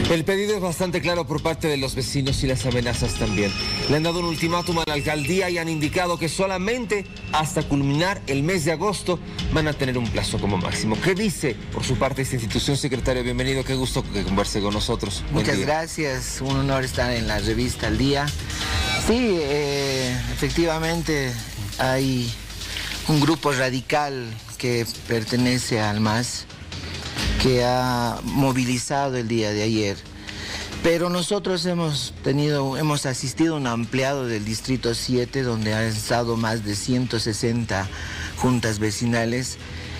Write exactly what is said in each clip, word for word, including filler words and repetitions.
El pedido es bastante claro por parte de los vecinos y las amenazas también. Le han dado un ultimátum a la alcaldía y han indicado que solamente hasta culminar el mes de agosto van a tener un plazo como máximo. ¿Qué dice por su parte esta institución, secretario? Bienvenido, qué gusto que converse con nosotros. Muchas gracias, un honor estar en la revista Al Día. Sí, eh, efectivamente hay un grupo radical que pertenece al M A S que ha movilizado el día de ayer, pero nosotros hemos tenido, hemos asistido a un ampliado del Distrito siete, donde han estado más de ciento sesenta juntas vecinales,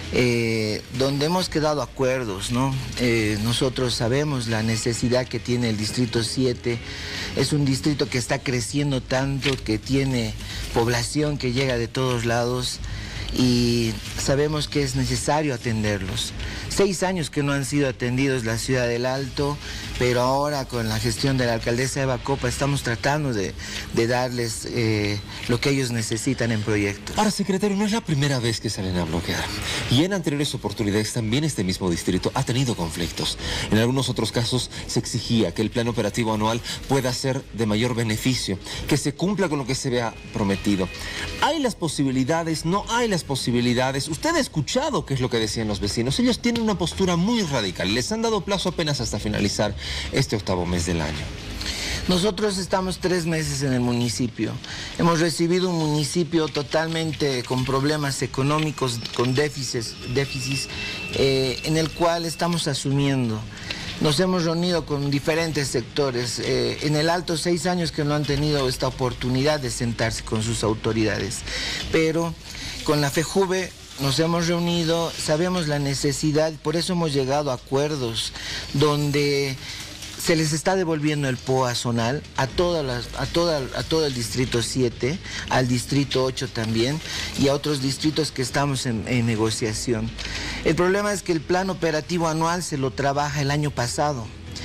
eh, donde hemos quedado acuerdos, ¿no? Eh, nosotros sabemos la necesidad que tiene el Distrito siete, es un distrito que está creciendo tanto, que tiene población que llega de todos lados, y sabemos que es necesario atenderlos. Seis años que no han sido atendidos la ciudad del Alto, pero ahora con la gestión de la alcaldesa Eva Copa estamos tratando de, de darles eh, lo que ellos necesitan en proyectos. Ahora, secretario, no es la primera vez que salen a bloquear. Y en anteriores oportunidades también este mismo distrito ha tenido conflictos. En algunos otros casos se exigía que el plan operativo anual pueda ser de mayor beneficio, que se cumpla con lo que se vea prometido. ¿Hay las posibilidades? ¿No hay las posibilidades? Usted ha escuchado qué es lo que decían los vecinos. Ellos tienen una postura muy radical. Les han dado plazo apenas hasta finalizar este octavo mes del año. Nosotros estamos tres meses en el municipio. Hemos recibido un municipio totalmente con problemas económicos, con déficits, déficits eh, en el cual estamos asumiendo. Nos hemos reunido con diferentes sectores. Eh, en el Alto, seis años que no han tenido esta oportunidad de sentarse con sus autoridades. Pero con la FEJUVE nos hemos reunido, sabemos la necesidad, por eso hemos llegado a acuerdos donde se les está devolviendo el P O A zonal a, todas las, a, toda, a todo el Distrito siete, al Distrito ocho también y a otros distritos que estamos en, en negociación. El problema es que el plan operativo anual se lo trabaja el año pasado.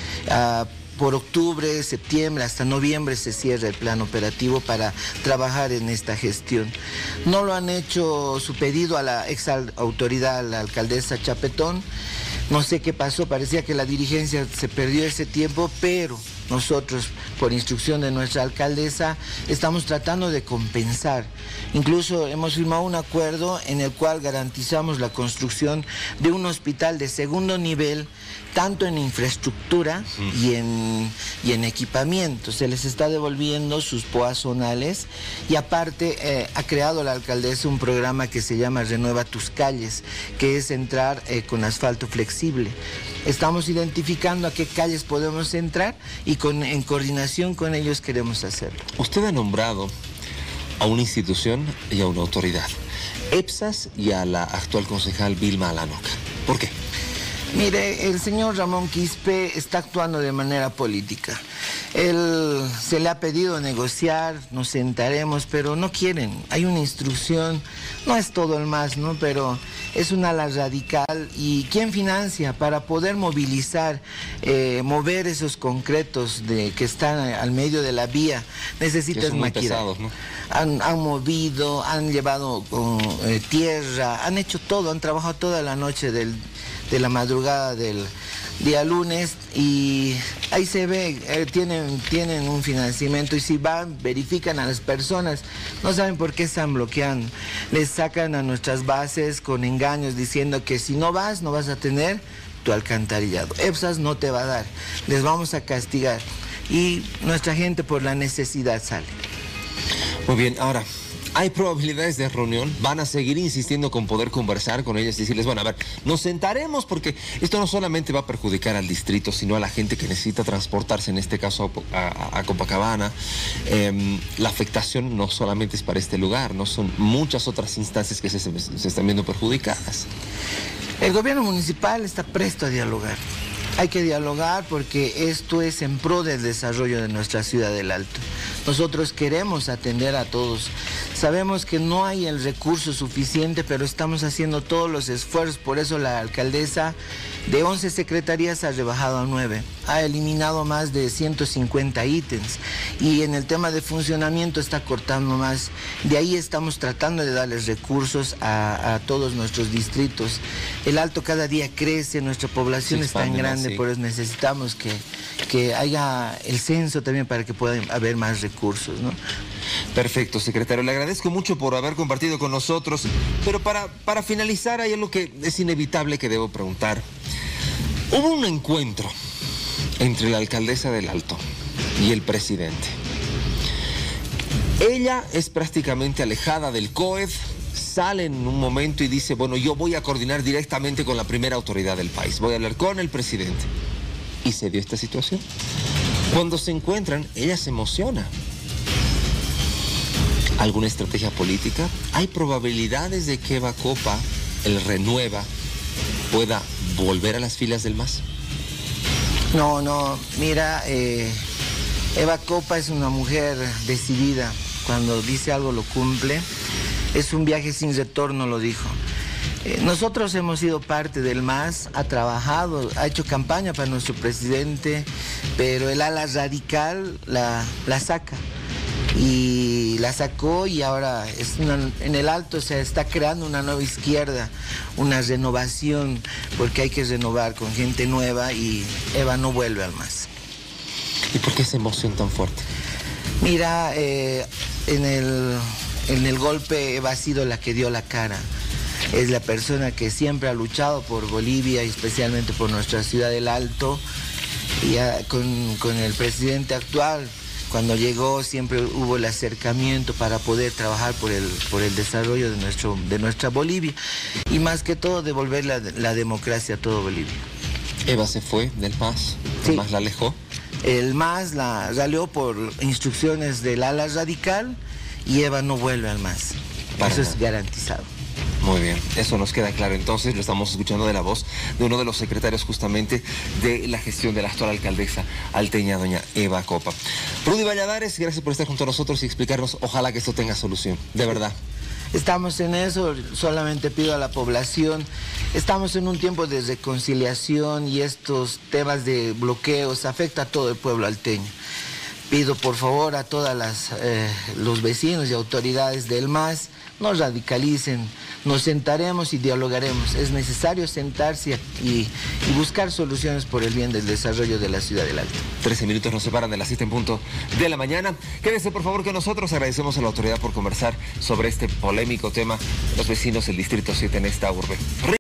Uh, Por octubre, septiembre, hasta noviembre se cierra el plan operativo para trabajar en esta gestión. No lo han hecho su pedido a la ex autoridad, a la alcaldesa Chapetón. No sé qué pasó, parecía que la dirigencia se perdió ese tiempo, pero nosotros, por instrucción de nuestra alcaldesa, estamos tratando de compensar. Incluso hemos firmado un acuerdo en el cual garantizamos la construcción de un hospital de segundo nivel, tanto en infraestructura y en, y en equipamiento. Se les está devolviendo sus P O A zonales y aparte eh, ha creado la alcaldesa un programa que se llama Renueva tus calles, que es entrar eh, con asfalto flexible. Estamos identificando a qué calles podemos entrar y con, en coordinación con ellos queremos hacerlo. Usted ha nombrado a una institución y a una autoridad, EPSAS y a la actual concejal Vilma Alanoca. ¿Por qué? Mire, el señor Ramón Quispe está actuando de manera política. Él se le ha pedido negociar, nos sentaremos, pero no quieren. Hay una instrucción, no es todo el M A S, ¿no? Pero es una ala radical. ¿Y quién financia para poder movilizar, eh, mover esos concretos de, que están al medio de la vía? Necesitas maquinaria. ¿No? Han, han movido, han llevado uh, eh, tierra, han hecho todo, han trabajado toda la noche del... de la madrugada del día lunes y ahí se ve, eh, tienen, tienen un financiamiento y si van, verifican a las personas, no saben por qué están bloqueando, les sacan a nuestras bases con engaños diciendo que si no vas, no vas a tener tu alcantarillado, EPSAS no te va a dar, les vamos a castigar y nuestra gente por la necesidad sale. Muy bien, ahora... ¿hay probabilidades de reunión? ¿Van a seguir insistiendo con poder conversar con ellas y decirles, bueno, a ver, nos sentaremos porque esto no solamente va a perjudicar al distrito, sino a la gente que necesita transportarse, en este caso a, a, a Copacabana? Eh, la afectación no solamente es para este lugar, no son muchas otras instancias que se, se, se están viendo perjudicadas. El gobierno municipal está presto a dialogar. Hay que dialogar porque esto es en pro del desarrollo de nuestra ciudad del Alto. Nosotros queremos atender a todos. Sabemos que no hay el recurso suficiente, pero estamos haciendo todos los esfuerzos. Por eso la alcaldesa de once secretarías ha rebajado a nueve. Ha eliminado más de ciento cincuenta ítems. Y en el tema de funcionamiento está cortando más. De ahí estamos tratando de darles recursos a, a todos nuestros distritos. El Alto cada día crece, nuestra población es tan grande, sí. Por eso necesitamos que que haya el censo también para que pueda haber más recursos, ¿no? Perfecto, secretario. Le agradezco mucho por haber compartido con nosotros, pero para, para finalizar hay algo que es inevitable que debo preguntar. Hubo un encuentro entre la alcaldesa del Alto y el presidente. Ella es prácticamente alejada del C O E D, sale en un momento y dice, bueno, yo voy a coordinar directamente con la primera autoridad del país, voy a hablar con el presidente. Y se dio esta situación. Cuando se encuentran, ella se emociona. ¿Alguna estrategia política? ¿Hay probabilidades de que Eva Copa, el Renueva, pueda volver a las filas del M A S? No, no, mira, eh, Eva Copa es una mujer decidida. Cuando dice algo lo cumple. Es un viaje sin retorno, lo dijo. Eh, nosotros hemos sido parte del M A S, ha trabajado, ha hecho campaña para nuestro presidente, pero el ala radical la, la saca. Y la sacó y ahora es una, en el Alto se está creando una nueva izquierda, una renovación, porque hay que renovar con gente nueva y Eva no vuelve al M A S. ¿Y por qué esa emoción tan fuerte? Mira, eh, en, el, en el golpe Eva ha sido la que dio la cara. Es la persona que siempre ha luchado por Bolivia y especialmente por nuestra ciudad del Alto. Y ya con, con el presidente actual, cuando llegó siempre hubo el acercamiento para poder trabajar por el, por el desarrollo de, nuestro, de nuestra Bolivia y más que todo devolver la, la democracia a todo Bolivia. Eva se fue del M A S, sí. ¿El M A S la alejó? El M A S la salió por instrucciones del ala radical y Eva no vuelve al M A S. Para Eso nada. Es garantizado. Muy bien, eso nos queda claro. Entonces lo estamos escuchando de la voz de uno de los secretarios justamente de la gestión de la actual alcaldesa alteña, doña Eva Copa. Rudy Valladares, gracias por estar junto a nosotros y explicarnos. Ojalá que esto tenga solución, de verdad. Estamos en eso, solamente pido a la población, estamos en un tiempo de reconciliación y estos temas de bloqueos afectan a todo el pueblo alteño. Pido por favor a todas las eh, los vecinos y autoridades del M A S, no radicalicen, nos sentaremos y dialogaremos. Es necesario sentarse y, y buscar soluciones por el bien del desarrollo de la ciudad del Alto. trece minutos nos separan de las siete en punto de la mañana. Quédese por favor con nosotros, agradecemos a la autoridad por conversar sobre este polémico tema de los vecinos del Distrito siete en esta urbe.